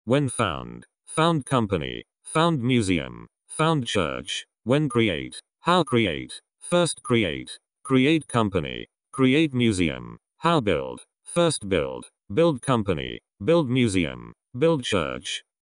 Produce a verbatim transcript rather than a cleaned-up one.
when found, found company, found museum, found church, when create, how create, first create, create company, create museum, how build, first build, build company, build museum, build church,